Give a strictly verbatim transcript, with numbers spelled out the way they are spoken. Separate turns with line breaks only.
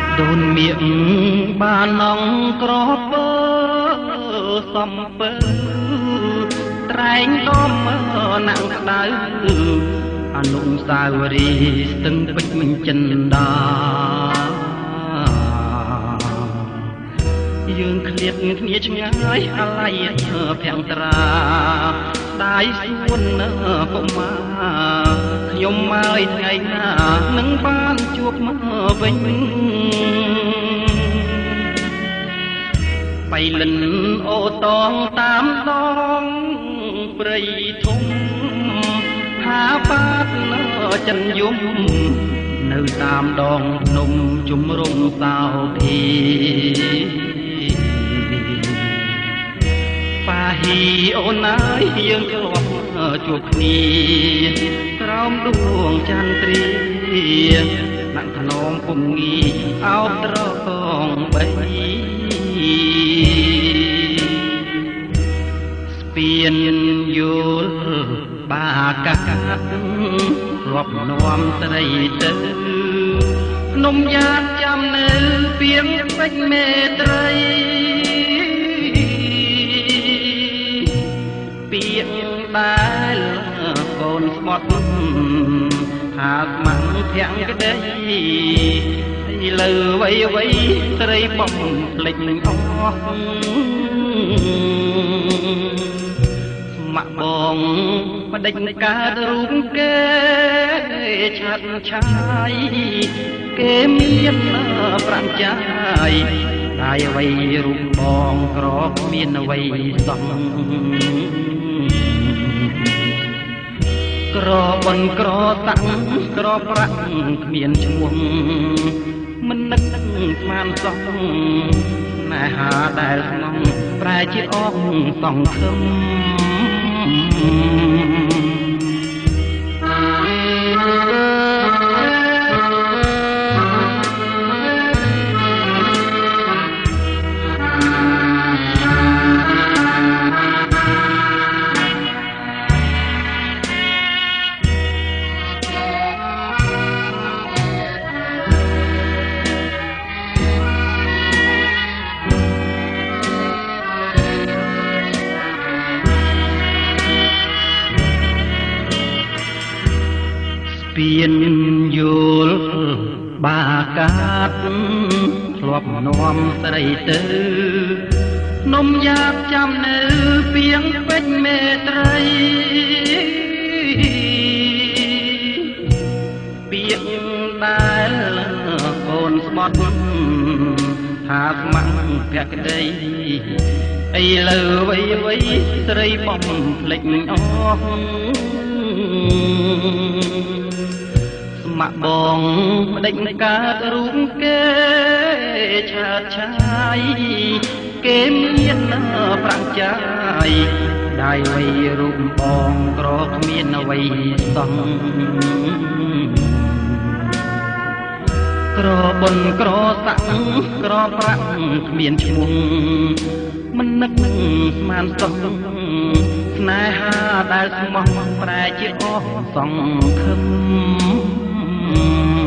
ដូនមៀកបាននងក្រពើសំពើត្រែងដំណាំងក្តៅអនុស្សាវរីយ៍ស្ទឹងពេជ្រចិនដាយើងឃ្លាតគ្នាឆ្ងាយអាឡ័យភាំងត្រាស្ដាយសួនកុមារខ្ញុំមកថ្ងៃណានឹងបានជួបមកវិញបៃលិនអូតងតាមដងព្រៃធំហាបាតនៅចិនយំនៅតាមដងភ្នំជំរំសោភាប៉ាហ៊ីអូនអើយយើងធ្លាប់ជួបគ្នាក្រោមដួងចន្ទ្រាណាក់ថ្នមពុំងាអោបត្រកងបីស្ពានយល់បាកាត់រាប់នាំស្រីទៅភ្នំយ៉ាតចាំនៅពីងពេជ្រមេត្រីពីងដែលកូនស្បត់ហាស្មាំងភាំងក្ដីលើវៃវៃស្រីបំភ្លេចនឹងអស់មកបងបដិញកើតរូបគេឆាត់ឆាយគេមានប្រាំចាយតែអ្វីរូបបងក្រមានអ្វីសោះក្របនក្រតាំងក្រប្រាក់គ្មានឈ្មោះមិននឹកស្មានសោះណែហាដែលស្នងប្រែជាអងសង្ឃឹមស្ពានយល់បាកាត់ធ្លាប់នាំស្រីទៅនំយ៉ាបចាំនៅពីងពេជ្រមេត្រីពីងដែលកូនស្បត់ថាស្មាំងភក្ដីអីលើវៃវៃស្រីបំភ្លេចអស់មកបងបដិញកើតរូបគេឆាតឆាយគេមានប្រាំងចាយได้ไว้រូបបងក្រគ្មានអ្វីសោះក្របុនក្រសាក់ក្រប្រាក់គ្មានឈ្មោះមិននឹកនឹងស្មានសោះស្នេហាដែលស្មោះប្រែជាអស់សង្ឃឹម